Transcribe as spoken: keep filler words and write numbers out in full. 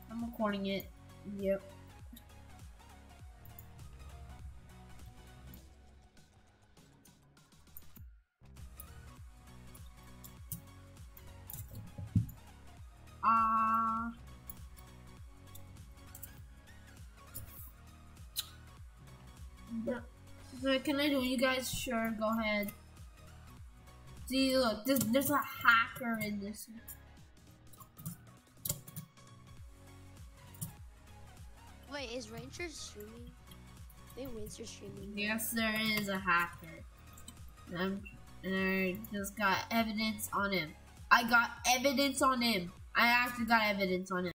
I'm recording it. Yep. Ah. Uh, so can I do it? You guys sure? Go ahead. See, look, there's, there's a hacker in this. Wait, is Ranger streaming? I think Ranger streaming. Yes, there is a hacker. And, I'm, and I just got evidence on him. I got evidence on him. I actually got evidence on him.